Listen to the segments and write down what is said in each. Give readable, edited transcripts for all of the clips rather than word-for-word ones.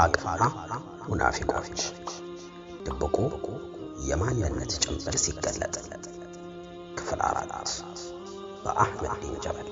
ኒፋቅና ሙናፊቆች ድብቁ የማንነት ጭንብል ሲገለጥ ክፍል 4 በአህመድ ዲን ጀበል።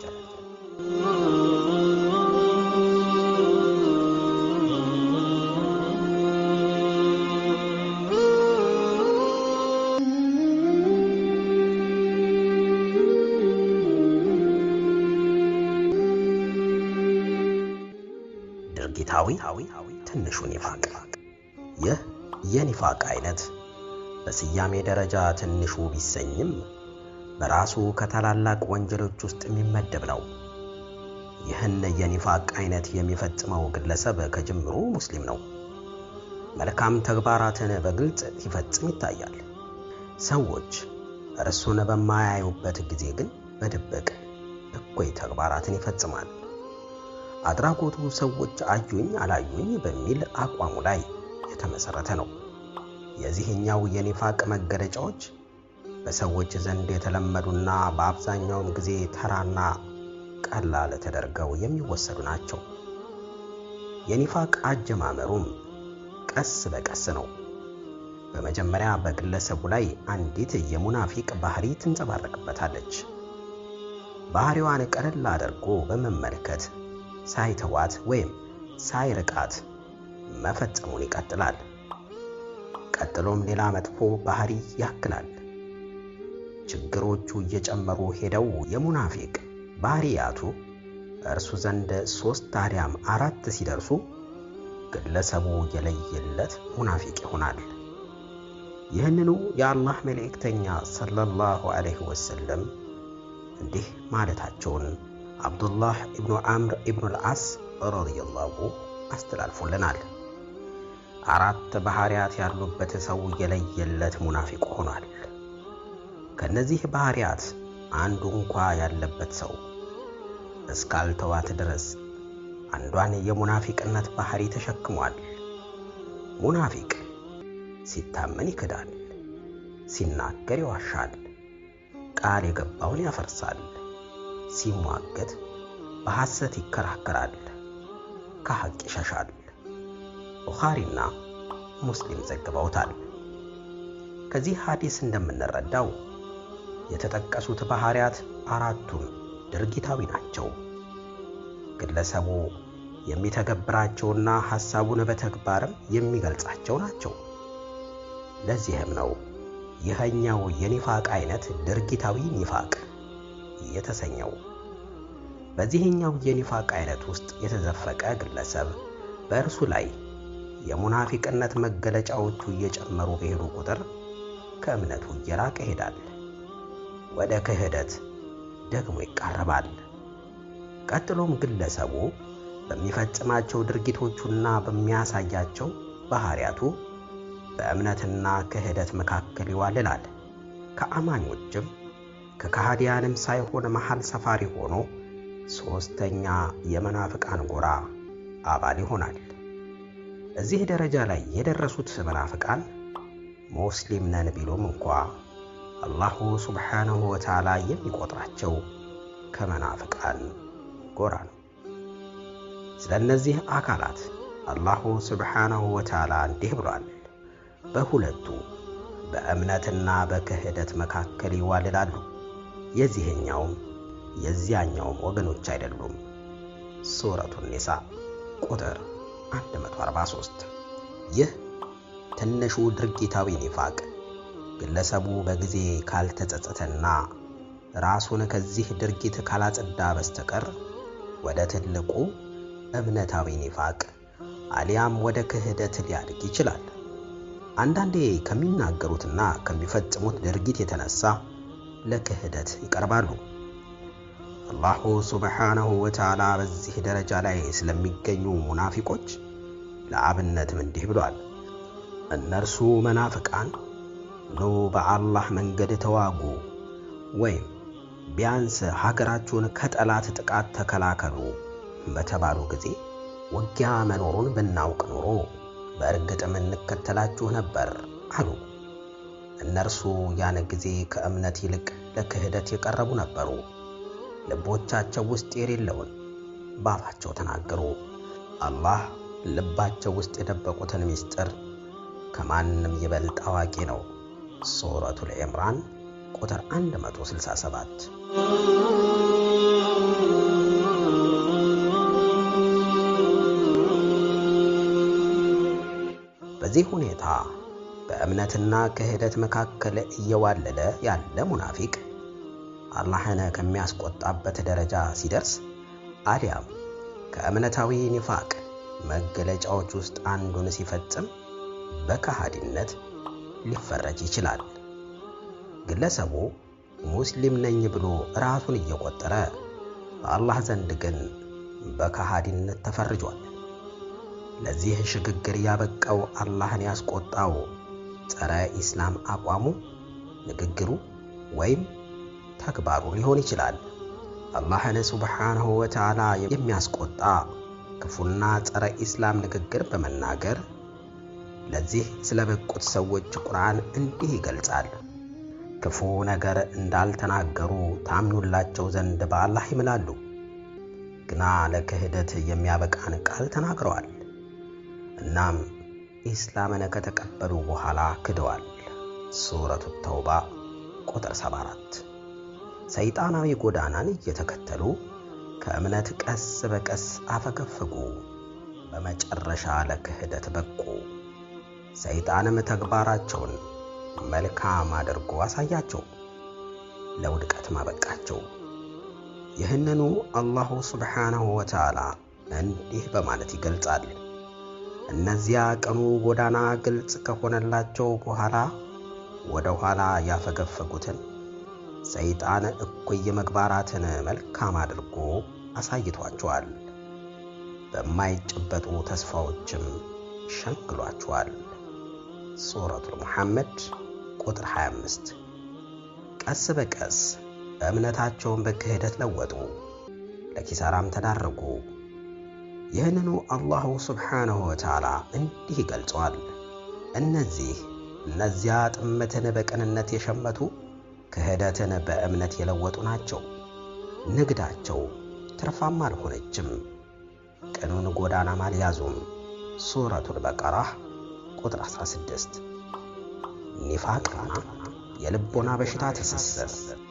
ድርጊታዊ ትንሹ ኒፋቅ። ይህ የኒፋቅ አይነት በስያሜ ደረጃ ትንሹ ቢሰኝም በራሱ ከታላላቅ ወንጀሎች ውስጥ የሚመደብ ነው። ይህን የኒፋቅ አይነት የሚፈጽመው ግለሰብ ከጅምሩ ሙስሊም ነው። መልካም ተግባራትን በግልጽ ሲፈጽም ይታያል። ሰዎች እርሱን በማያዩበት ጊዜ ግን በድብቅ እኩይ ተግባራትን ይፈጽማል። አድራጎቱ ሰዎች አዩኝ አላዩኝ በሚል አቋሙ ላይ የተመሰረተ ነው። የዚህኛው የኒፋቅ መገለጫዎች በሰዎች ዘንድ የተለመዱና በአብዛኛውም ጊዜ ተራና ቀላል ተደርገው የሚወሰዱ ናቸው። የኒፋቅ አጀማመሩም ቀስ በቀስ ነው። በመጀመሪያ በግለሰቡ ላይ አንዲት የሙናፊቅ ባህሪ ትንጸባረቅበታለች። ባህሪዋን ቀለል አድርጎ በመመልከት ሳይተዋት ወይም ሳይርቃት መፈጸሙን ይቀጥላል። ቀጥሎም ሌላ መጥፎ ባህሪ ያክላል። ችግሮቹ እየጨመሩ ሄደው የሙናፊቅ ባህሪያቱ እርሱ ዘንድ 3 አሊያም 4 ሲደርሱ ግለሰቡ የለየለት ሙናፊቅ ይሆናል። ይህንኑ የአላህ መልእክተኛ ሰለላሁ ዐለይሂ ወሰለም እንዲህ ማለታቸውን አብዱላህ ኢብኑ አምር ኢብኑ አልዓስ ረዲየላሁ አስተላልፎልናል። 4 ባህሪያት ያሉበት ሰው የለየለት ሙናፊቅ ሆኗል። ከነዚህ ባህሪያት አንዱ እንኳ ያለበት ሰው እስካልተዋት ድረስ አንዷን የሙናፊቅነት ባህሪ ተሸክሟል። ሙናፊቅ ሲታመን ይክዳል፣ ሲናገር ይዋሻል፣ ቃል የገባውን ያፈርሳል፣ ሲሟገት በሐሰት ይከራከራል፣ ከሐቅ ይሸሻል። ቡኻሪና ሙስሊም ዘግበውታል። ከዚህ ሐዲስ እንደምንረዳው የተጠቀሱት ባህሪያት 4ቱም ድርጊታዊ ናቸው። ግለሰቡ የሚተገብራቸውና ሐሳቡን በተግባርም የሚገልጻቸው ናቸው። ለዚህም ነው ይህኛው የኒፋቅ አይነት ድርጊታዊ ኒፋቅ የተሰኘው። በዚህኛው የኒፋቅ አይነት ውስጥ የተዘፈቀ ግለሰብ በእርሱ ላይ የሙናፊቅነት መገለጫዎቹ እየጨመሩ በሄዱ ቁጥር ከእምነቱ እየራቀ ይሄዳል፣ ወደ ክህደት ደግሞ ይቃረባል። ቀጥሎም ግለሰቡ በሚፈጽማቸው ድርጊቶቹና በሚያሳያቸው ባህሪያቱ በእምነትና ክህደት መካከል ይዋልላል። ከአማኞችም ከካህዲያንም ሳይሆን መሃል ሰፋሪ ሆኖ 3ኛ የመናፍቃን ጎራ አባል ይሆናል። እዚህ ደረጃ ላይ የደረሱት መናፍቃን ሙስሊም ነን ቢሉም እንኳ አላሁ ሱብሓነሁ ወተዓላ የሚቆጥራቸው ከመናፍቃን ጎራ ነው። ስለነዚህ አካላት አላሁ ሱብሓነሁ ወተዓላ እንዲህ ብሏል፣ በሁለቱ በእምነትና በክህደት መካከል ይዋልላሉ፣ የዚህኛውም የዚያኛውም ወገኖች አይደሉም። ሱረቱ ኒሳ ቁጥር 143። ይህ ትንሹ ድርጊታዊ ኒፋቅ ግለሰቡ በጊዜ ካልተጸጸተና ራሱን ከዚህ ድርጊት ካላጸዳ በስተቀር ወደ ትልቁ እምነታዊ ኒፋቅ አሊያም ወደ ክህደት ሊያድግ ይችላል። አንዳንዴ ከሚናገሩትና ከሚፈጽሙት ድርጊት የተነሳ ለክህደት ይቀርባሉ። አላሁ ሱብሓነሁ ወተዓላ በዚህ ደረጃ ላይ ስለሚገኙ ሙናፊቆች ለአብነትም እንዲህ ብሏል፣ እነርሱ መናፍቃን ኑ በአላህ መንገድ ተዋጉ ወይም ቢያንስ ሀገራችሁን ከጠላት ጥቃት ተከላከሉ በተባሉ ጊዜ ውጊያ መኖሩን ብናውቅ ኖሮ በእርግጥም እንከተላችሁ ነበር አሉ። እነርሱ ያን ጊዜ ከእምነት ይልቅ ለክህደት የቀረቡ ነበሩ። ልቦቻቸው ውስጥ የሌለውን ባፋቸው ተናገሩ። አላህ ልባቸው ውስጥ የደበቁትን ምስጢር ከማንም ይበልጥ አዋቂ ነው። ሱረቱል ኢምራን ቁጥር 167። በዚህ ሁኔታ በእምነትና ክህደት መካከል እየዋለለ ያለ ሙናፊቅ አላህን ከሚያስቆጣበት ደረጃ ሲደርስ አሊያም ከእምነታዊ ኒፋቅ መገለጫዎች ውስጥ አንዱን ሲፈጽም በከሃዲነት ሊፈረጅ ይችላል። ግለሰቡ ሙስሊም ነኝ ብሎ ራሱን እየቆጠረ በአላህ ዘንድ ግን በከሃዲነት ተፈርጇል። ለዚህ ሽግግር ያበቃው አላህን ያስቆጣው ጸረ ኢስላም አቋሙ፣ ንግግሩ ወይም ተግባሩ ሊሆን ይችላል። አላህን ሱብሓነሁ ወተዓላ የሚያስቆጣ ክፉና ጸረ ኢስላም ንግግር በመናገር ለዚህ ስለበቁት ሰዎች ቁርአን እንዲህ ይገልጻል። ክፉ ነገር እንዳልተናገሩ ታምኑላቸው ዘንድ በአላህ ይምላሉ፣ ግና ለክህደት የሚያበቃን ቃል ተናግረዋል። እናም ኢስላምን ከተቀበሉ በኋላ ክደዋል። ሱረቱ ተውባ ቁጥር 74። ሰይጣናዊ ጎዳናን እየተከተሉ ከእምነት ቀስ በቀስ አፈገፈጉ፣ በመጨረሻ ለክህደት በቁ። ሰይጣንም ተግባራቸውን መልካም አድርጎ አሳያቸው፣ ለውድቀት ማበቃቸው። ይህንኑ አላሁ ሱብሓነሁ ወተዓላ እንዲህ በማለት ይገልጻል። እነዚያ ቀኑ ጎዳና ግልጽ ከሆነላቸው በኋላ ወደ ኋላ ያፈገፈጉትን ሰይጣን እኩይ ምግባራትን መልካም አድርጎ አሳይቷቸዋል፣ በማይጨበጡ ተስፋዎችም ሸንግሏቸዋል። ሱረቱል ሙሐመድ ቁጥር 25። ቀስ በቀስ እምነታቸውን በክህደት ለወጡ፣ ለኪሳራም ተዳረጉ። ይህንኑ አላሁ ሱብሓነሁ ወተዓላ እንዲህ ይገልጸዋል። እነዚያ ጥመትን በቅንነት የሸመቱ ክህደትን በእምነት የለወጡ ናቸው። ንግዳቸው ትርፋማ አልሆነችም፣ ቅኑን ጎዳናም አልያዙም። ሱረቱል በቀራ ቁጥር 16። ኒፋቅና የልቦና በሽታ ትስስር።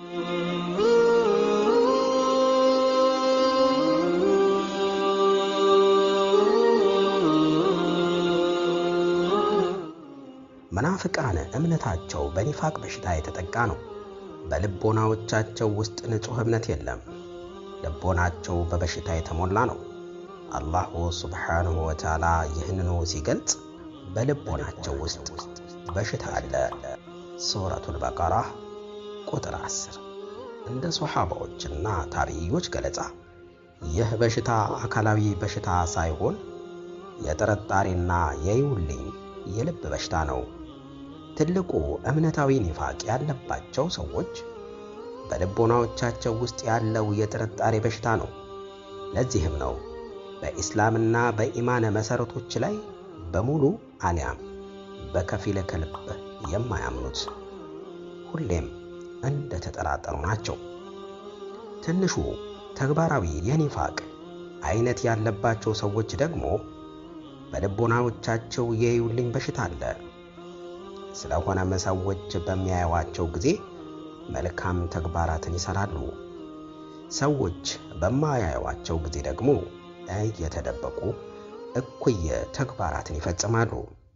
መናፍቃን እምነታቸው በኒፋቅ በሽታ የተጠቃ ነው። በልቦናዎቻቸው ውስጥ ንጹህ እምነት የለም። ልቦናቸው በበሽታ የተሞላ ነው። አላሁ ሱብሓነሁ ወተዓላ ይህንኑ ሲገልጽ በልቦናቸው ውስጥ በሽታ አለ። ሱረቱል በቀራ ቁጥር 10። እንደ ሶሐባዎችና ታቢዒዎች ገለጻ ይህ በሽታ አካላዊ በሽታ ሳይሆን የጥርጣሬና የይውልኝ የልብ በሽታ ነው። ትልቁ እምነታዊ ኒፋቅ ያለባቸው ሰዎች በልቦናዎቻቸው ውስጥ ያለው የጥርጣሬ በሽታ ነው። ለዚህም ነው በኢስላምና በኢማን መሰረቶች ላይ በሙሉ አሊያም በከፊል ከልብ የማያምኑት፣ ሁሌም እንደተጠራጠሩ ናቸው። ትንሹ ተግባራዊ የኒፋቅ አይነት ያለባቸው ሰዎች ደግሞ በልቦናዎቻቸው የይውልኝ በሽታ አለ። ስለሆነም ሰዎች በሚያዩዋቸው ጊዜ መልካም ተግባራትን ይሰራሉ፣ ሰዎች በማያዩዋቸው ጊዜ ደግሞ እየተደበቁ እኩይ ተግባራትን ይፈጽማሉ።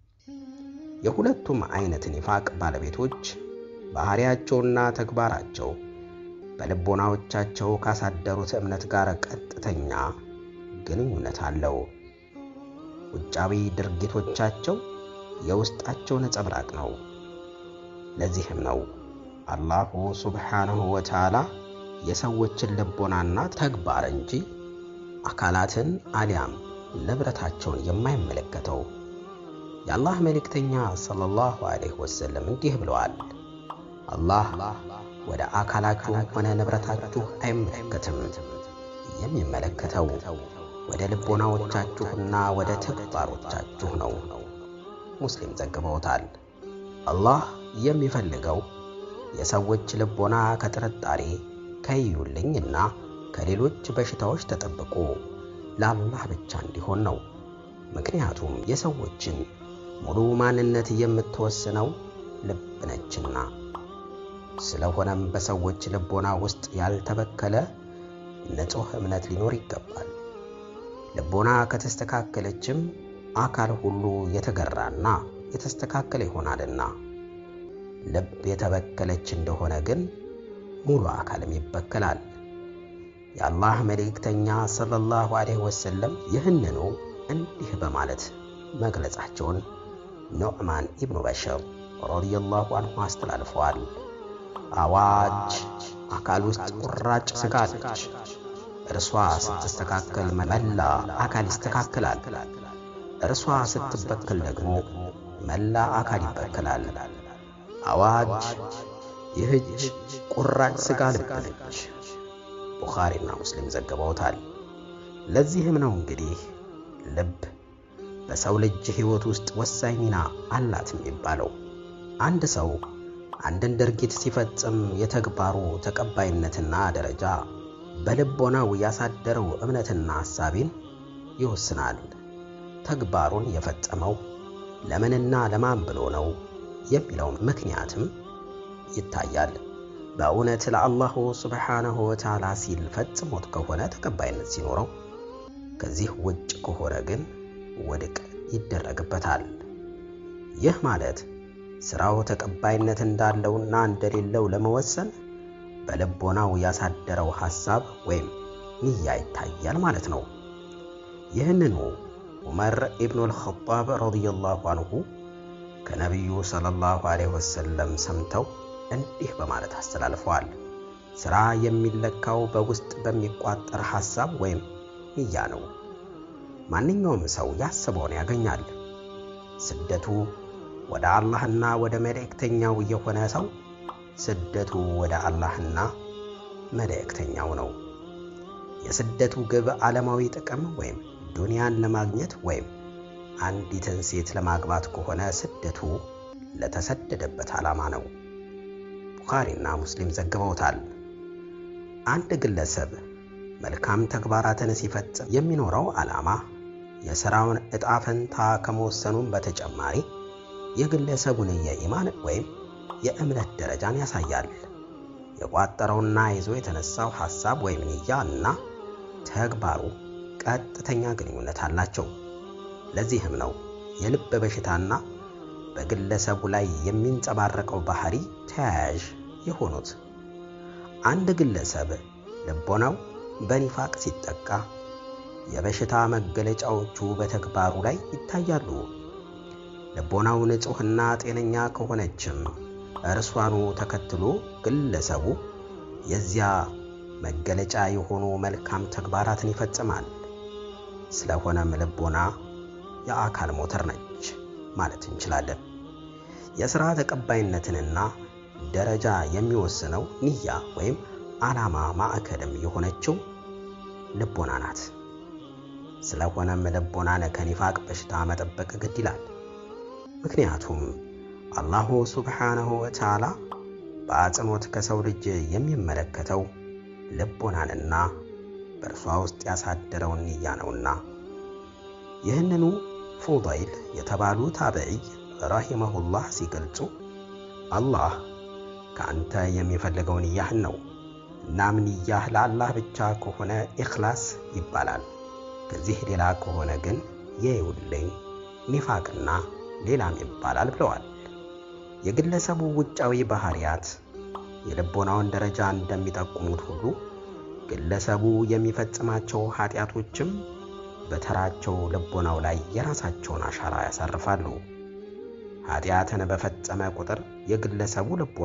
የሁለቱም አይነት ኒፋቅ ባለቤቶች ባህሪያቸውና ተግባራቸው በልቦናዎቻቸው ካሳደሩት እምነት ጋር ቀጥተኛ ግንኙነት አለው። ውጫዊ ድርጊቶቻቸው የውስጣቸው ነጸብራቅ ነው። ለዚህም ነው አላሁ ሱብሓነሁ ወተዓላ የሰዎችን ልቦናና ተግባር እንጂ አካላትን አሊያም ንብረታቸውን የማይመለከተው። የአላህ መልእክተኛ ሰለላሁ ዐለይሂ ወሰለም እንዲህ ብለዋል፣ አላህ ወደ አካላችሁ ሆነ ንብረታችሁ አይመለከትም፣ የሚመለከተው ወደ ልቦናዎቻችሁና ወደ ተግባሮቻችሁ ነው። ሙስሊም ዘግበውታል። አላህ የሚፈልገው የሰዎች ልቦና ከጥርጣሬ ከይውልኝና ከሌሎች በሽታዎች ተጠብቆ ለአላህ ብቻ እንዲሆን ነው። ምክንያቱም የሰዎችን ሙሉ ማንነት የምትወስነው ልብ ነችና። ስለሆነም በሰዎች ልቦና ውስጥ ያልተበከለ ንጹህ እምነት ሊኖር ይገባል። ልቦና ከተስተካከለችም አካል ሁሉ የተገራና የተስተካከለ ይሆናልና። ልብ የተበከለች እንደሆነ ግን ሙሉ አካልም ይበከላል። የአላህ መልእክተኛ ሰለላሁ ዐለይሂ ወሰለም ይህንኑ እንዲህ በማለት መግለጻቸውን ኑዕማን ኢብኑ በሽር ረዲየላሁ ዐንሁ አስተላልፈዋል። አዋጅ! አካል ውስጥ ቁራጭ ሥጋ አለች። እርሷ ስትስተካከል መላ አካል ይስተካከላል። እርሷ ስትበከል ደግሞ መላ አካል ይበከላል። አዋጅ! ይህች ቁራጭ ሥጋ ልብ ነች። ቡኻሪና ሙስሊም ዘግበውታል። ለዚህም ነው እንግዲህ ልብ በሰው ልጅ ሕይወት ውስጥ ወሳኝ ሚና አላት የሚባለው። አንድ ሰው አንድን ድርጊት ሲፈጽም የተግባሩ ተቀባይነትና ደረጃ በልቦናው ያሳደረው እምነትና ሐሳቢን ይወስናል። ተግባሩን የፈጸመው ለምንና ለማን ብሎ ነው የሚለው ምክንያትም ይታያል። በእውነት ለአላሁ ሱብሓነሁ ወተዓላ ሲል ፈጽሞት ከሆነ ተቀባይነት ሲኖረው፣ ከዚህ ውጭ ከሆነ ግን ውድቅ ይደረግበታል። ይህ ማለት ሥራው ተቀባይነት እንዳለውና እንደሌለው ለመወሰን በልቦናው ያሳደረው ሐሳብ ወይም ንያ ይታያል ማለት ነው። ይህንኑ ዑመር ኢብኑል ኸጣብ ረዲየላሁ ዐንሁ ከነቢዩ ሰለላሁ ዐለይሂ ወሰለም ሰምተው እንዲህ በማለት አስተላልፈዋል። ሥራ የሚለካው በውስጥ በሚቋጠር ሐሳብ ወይም ንያ ነው። ማንኛውም ሰው ያሰበውን ያገኛል። ስደቱ ወደ አላህና ወደ መልእክተኛው የሆነ ሰው ስደቱ ወደ አላህና መልእክተኛው ነው። የስደቱ ግብ ዓለማዊ ጥቅም ወይም ዱንያን ለማግኘት ወይም አንዲትን ሴት ለማግባት ከሆነ ስደቱ ለተሰደደበት ዓላማ ነው። ቡኻሪና ሙስሊም ዘግበውታል። አንድ ግለሰብ መልካም ተግባራትን ሲፈጽም የሚኖረው ዓላማ የሥራውን ዕጣ ፈንታ ከመወሰኑም በተጨማሪ የግለሰቡን የኢማን ወይም የእምነት ደረጃን ያሳያል። የቋጠረውና ይዞ የተነሳው ሐሳብ ወይም ንያ እና ተግባሩ ቀጥተኛ ግንኙነት አላቸው። ለዚህም ነው የልብ በሽታና በግለሰቡ ላይ የሚንጸባረቀው ባህሪ ተያያዥ የሆኑት። አንድ ግለሰብ ልቦናው በኒፋቅ ሲጠቃ የበሽታ መገለጫዎቹ በተግባሩ ላይ ይታያሉ። ልቦናው ንጹሕና ጤነኛ ከሆነችም እርሷኑ ተከትሎ ግለሰቡ የዚያ መገለጫ የሆኑ መልካም ተግባራትን ይፈጽማል። ስለሆነም ልቦና የአካል ሞተር ነች ማለት እንችላለን። የሥራ ተቀባይነትንና ደረጃ የሚወስነው ንያ ወይም ዓላማ ማዕከልም የሆነችው ልቦና ናት። ስለሆነም ልቦናን ከኒፋቅ በሽታ መጠበቅ ግድ ይላል። ምክንያቱም አላሁ ሱብሓነሁ ወተዓላ በአጽንኦት ከሰው ልጅ የሚመለከተው ልቦናንና በእርሷ ውስጥ ያሳደረውን ንያ ነውና። ይህንኑ ፉዳይል የተባሉ ታቢዒ ረሂመሁላህ ሲገልጹ አላህ ከአንተ የሚፈልገው ንያህን ነው። እናም ንያህ ለአላህ ብቻ ከሆነ ኢኽላስ ይባላል። ከዚህ ሌላ ከሆነ ግን የይውልኝ ኒፋቅና ሌላም ይባላል ብለዋል። የግለሰቡ ውጫዊ ባህሪያት የልቦናውን ደረጃ እንደሚጠቁሙት ሁሉ ግለሰቡ የሚፈጽማቸው ኃጢአቶችም በተራቸው ልቦናው ላይ የራሳቸውን አሻራ ያሳርፋሉ። ኃጢአትን በፈጸመ ቁጥር የግለሰቡ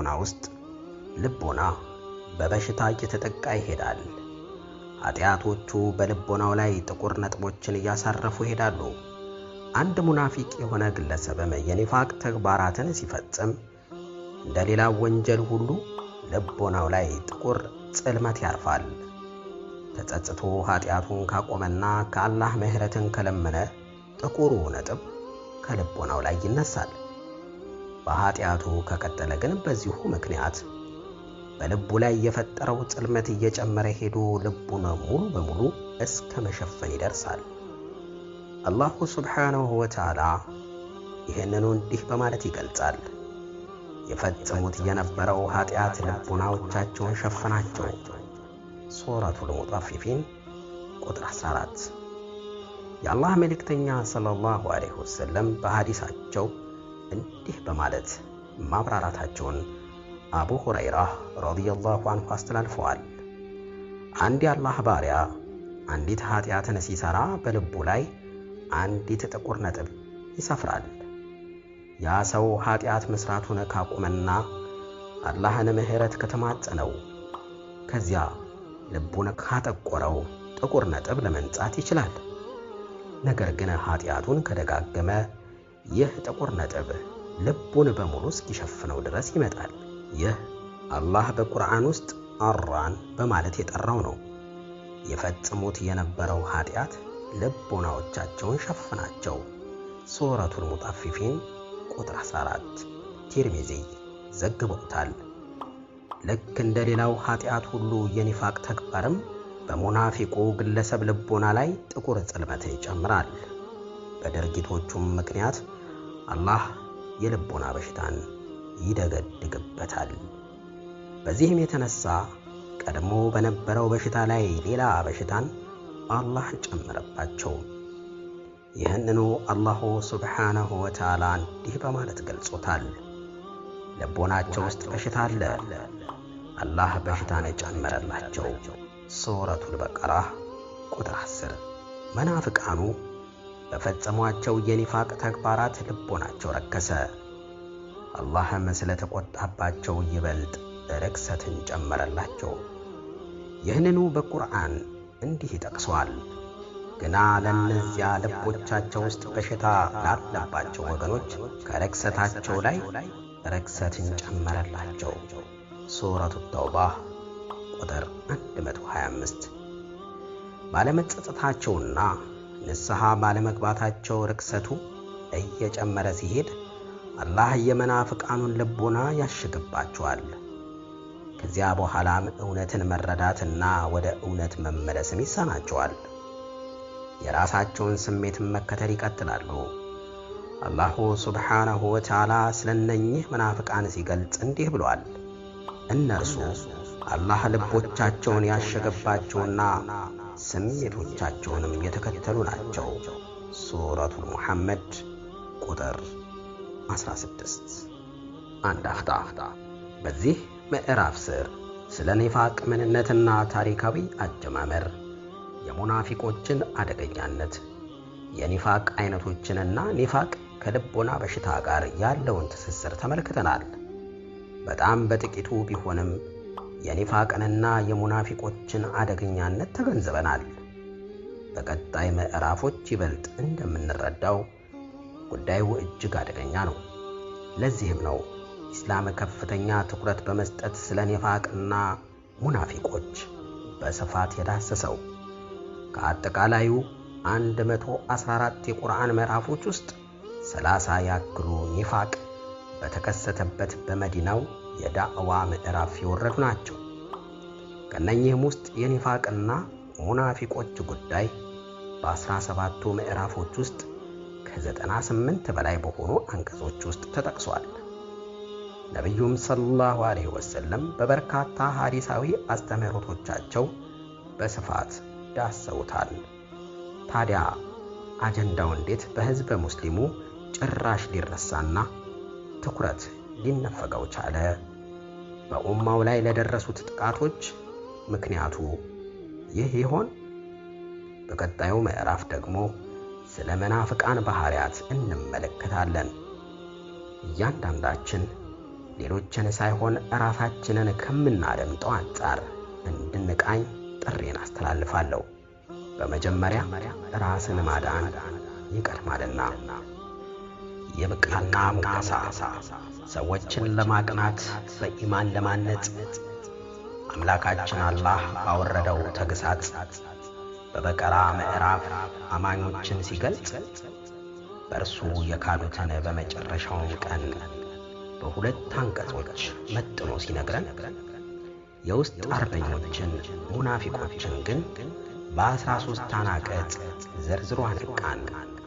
ልቦና በበሽታ እየተጠቃ ይሄዳል። ኃጢአቶቹ በልቦናው ላይ ጥቁር ነጥቦችን እያሳረፉ ይሄዳሉ። አንድ ሙናፊቅ የሆነ ግለሰብም የኒፋቅ ተግባራትን ሲፈጽም እንደሌላ ወንጀል ሁሉ ልቦናው ላይ ጥቁር ጽልመት ያርፋል። ተጸጽቶ ኃጢአቱን ካቆመና ከአላህ ምህረትን ከለመነ ጥቁሩ ነጥብ ከልቦናው ላይ ይነሳል። በኃጢአቱ ከቀጠለ ግን በዚሁ ምክንያት በልቡ ላይ የፈጠረው ጽልመት እየጨመረ ሄዶ ልቡን ሙሉ በሙሉ እስከ መሸፈን ይደርሳል። አላሁ ሱብሓነሁ ወተዓላ ይህንኑ እንዲህ በማለት ይገልጻል። የፈጸሙት የነበረው ኃጢአት ልቦናዎቻቸውን ሸፈናቸው። ሱረቱል ሙጠፊፊን ቁጥር 14። የአላህ መልእክተኛ ሰለላሁ ዐለይሂ ወሰለም በሐዲሳቸው እንዲህ በማለት ማብራራታቸውን አቡ ሁረይራ ረዲየላሁ ዐንሁ አስተላልፈዋል። አንድ የአላህ ባሪያ አንዲት ኃጢአትን ሲሰራ በልቡ ላይ አንዲት ጥቁር ነጥብ ይሰፍራል። ያ ሰው ኃጢአት መስራቱን ካቆመና አላህን ምህረት ከተማጸነው ከዚያ ልቡን ካጠቆረው ጥቁር ነጥብ ለመንጻት ይችላል። ነገር ግን ኃጢአቱን ከደጋገመ ይህ ጥቁር ነጥብ ልቡን በሙሉ እስኪሸፍነው ድረስ ይመጣል። ይህ አላህ በቁርአን ውስጥ አራን በማለት የጠራው ነው። የፈጸሙት የነበረው ኃጢአት ልቦናዎቻቸውን ሸፈናቸው። ሱረቱል ሙጠፊፊን ቁጥር 14 ቲርሚዚ ዘግበውታል። ልክ እንደ ሌላው ኃጢአት ሁሉ የኒፋቅ ተግባርም በሙናፊቁ ግለሰብ ልቦና ላይ ጥቁር ጽልመትን ይጨምራል። በድርጊቶቹም ምክንያት አላህ የልቦና በሽታን ይደገድግበታል። በዚህም የተነሳ ቀድሞ በነበረው በሽታ ላይ ሌላ በሽታን አላህ ጨመረባቸው። ይህንኑ አላሁ ሱብሓነሁ ወተዓላ እንዲህ በማለት ገልጾታል። ልቦናቸው ውስጥ በሽታ አለ፣ አላህ በሽታን ጨመረላቸው። ሱረቱል በቀራ ቁጥር 10። መናፍቃኑ በፈጸሟቸው የኒፋቅ ተግባራት ልቦናቸው ረከሰ። አላህም ስለተቆጣባቸው ይበልጥ ርክሰትን ጨመረላቸው። ይህንኑ በቁርአን እንዲህ ይጠቅሰዋል። ግና ለእነዚያ ልቦቻቸው ውስጥ በሽታ ላለባቸው ወገኖች ከርክሰታቸው ላይ ርክሰትን ጨመረላቸው። ሱረቱ ተውባ ቁጥር 125። ባለመጸጸታቸውና ንስሐ ባለመግባታቸው ርክሰቱ እየጨመረ ሲሄድ አላህ የመናፍቃኑን ልቦና ያሽግባቸዋል። ከዚያ በኋላም እውነትን መረዳትና ወደ እውነት መመለስም ይሳናቸዋል። የራሳቸውን ስሜትን መከተል ይቀጥላሉ። አላሁ ሱብሓነሁ ወተዓላ ስለነኚህ መናፍቃን ሲገልጽ እንዲህ ብሏል። እነርሱ አላህ ልቦቻቸውን ያሸገባቸውና ስሜቶቻቸውንም የተከተሉ ናቸው። ሱረቱል ሙሐመድ ቁጥር 16። አንድ አፍታ በዚህ ምዕራፍ ስር ስለ ኒፋቅ ምንነትና ታሪካዊ አጀማመር፣ የሙናፊቆችን አደገኛነት፣ የኒፋቅ አይነቶችንና ኒፋቅ ከልቦና በሽታ ጋር ያለውን ትስስር ተመልክተናል። በጣም በጥቂቱ ቢሆንም የኒፋቅንና የሙናፊቆችን አደገኛነት ተገንዝበናል። በቀጣይ ምዕራፎች ይበልጥ እንደምንረዳው ጉዳዩ እጅግ አደገኛ ነው። ለዚህም ነው ኢስላም ከፍተኛ ትኩረት በመስጠት ስለ ኒፋቅና ሙናፊቆች በስፋት የዳሰሰው። ከአጠቃላዩ 114 የቁርአን ምዕራፎች ውስጥ 30 ያክሉ ኒፋቅ በተከሰተበት በመዲናው የዳዕዋ ምዕራፍ የወረዱ ናቸው። ከነኚህም ውስጥ የኒፋቅና ሙናፊቆች ጉዳይ በ17ቱ ምዕራፎች ውስጥ ከ98 በላይ በሆኑ አንቀጾች ውስጥ ተጠቅሷል። ነቢዩም ሰለላሁ ዐለይሂ ወሰለም በበርካታ ሐዲሳዊ አስተምህሮቶቻቸው በስፋት ዳሰውታል። ታዲያ አጀንዳው እንዴት በሕዝበ ሙስሊሙ ጭራሽ ሊረሳና ትኩረት ሊነፈገው ቻለ? በኡማው ላይ ለደረሱት ጥቃቶች ምክንያቱ ይህ ይሆን? በቀጣዩ ምዕራፍ ደግሞ ስለ መናፍቃን ባህሪያት እንመለከታለን። እያንዳንዳችን ሌሎችን ሳይሆን ራሳችንን ከምናደምጠው አንጻር እንድንቃኝ ጥሬን አስተላልፋለሁ። በመጀመሪያ ራስን ማዳን ይቀድማልና። የብቃና ሙቀሳ ሰዎችን ለማቅናት በኢማን ለማነጽ አምላካችን አላህ ባወረደው ተግሳጽ በበቀራ ምዕራፍ አማኞችን ሲገልጽ በእርሱ የካዱትን በመጨረሻው ቀን በሁለት አንቀጾች መጥኖ ሲነግረን የውስጥ አርበኞችን ሙናፊቆችን ግን በ13 አንቀጽ ዘርዝሮ አነቃን።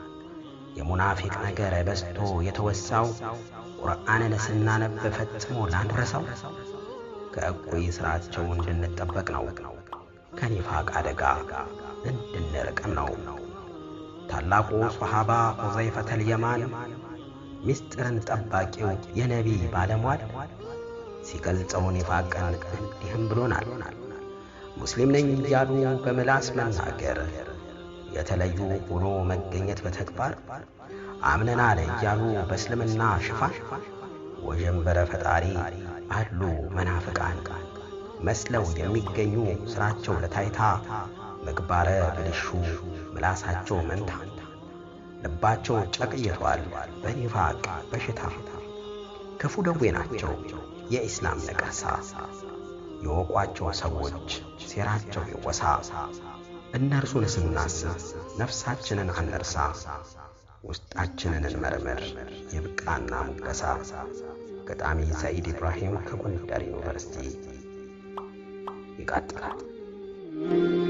የሙናፊቅ ነገር በዝቶ የተወሳው ቁርአንን ስናነብ ፈጽሞ ላንረሳው ከእኩይ ስራቸው እንድንጠበቅ ነው። ከኒፋቅ አደጋ እንድንርቅም ነው። ታላቁ ሷሃባ ሁዘይፈተል የማን ሚስጥርን ጠባቂው የነቢይ ባለሟል ሲገልጸው ኒፋቅን እንዲህም ብሎናል። ሙስሊም ነኝ እያሉ በምላስ መናገር፣ የተለዩ ሆኖ መገኘት በተግባር፣ አምነናል እያሉ በእስልምና ሽፋን ወጀንበረ ፈጣሪ አሉ መናፍቃን መስለው የሚገኙ ስራቸው ለታይታ፣ ምግባረ ብልሹ ምላሳቸው መንታ፣ ልባቸው ጨቅይቷል በኒፋቅ በሽታ። ክፉ ደዌ ናቸው የኢስላም ነቀርሳ፣ የወቋቸው ሰዎች ሴራቸው ይወሳ። እነርሱን ስናስብ ነፍሳችንን አንርሳ፣ ውስጣችንን እንመርምር ይብቃና ሙገሳ። ገጣሚ ሰኢድ ኢብራሂም ከጎንደር ዩኒቨርሲቲ ይቀጥላል።